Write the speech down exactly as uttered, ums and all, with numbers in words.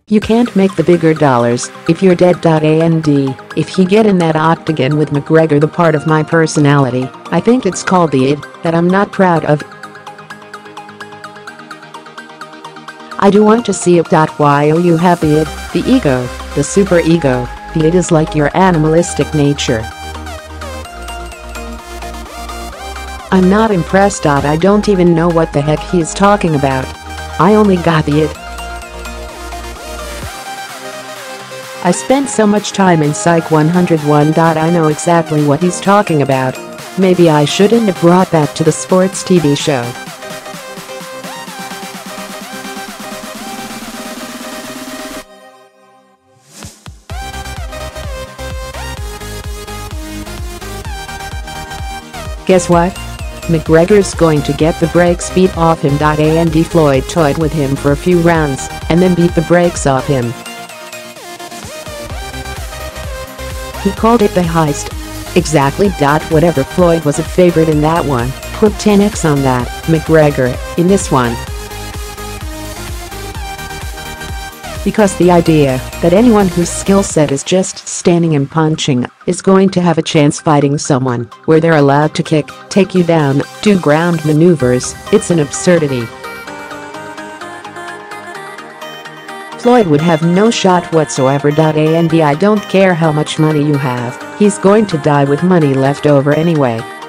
You can't make the bigger dollars if you're dead. And if he get in that octagon with McGregor, the part of my personality, I think it's called the id, that I'm not proud of. I do want to see it. While you have the id, the ego, the super ego, the id is like your animalistic nature. I'm not impressed. I don't even know what the heck he's talking about. I only got the id. I spent so much time in Psych one oh one. I know exactly what he's talking about. Maybe I shouldn't have brought that to the sports T V show. Guess what? McGregor's going to get the brakes beat off him. And Floyd toyed with him for a few rounds and then beat the brakes off him. He called it the heist. Exactly. Whatever. Floyd was a favorite in that one. Put ten x on that. McGregor, in this one. Because the idea that anyone whose skill set is just standing and punching is going to have a chance fighting someone where they're allowed to kick, take you down, do ground maneuvers, it's an absurdity. Floyd would have no shot whatsoever. And I don't care how much money you have, he's going to die with money left over anyway.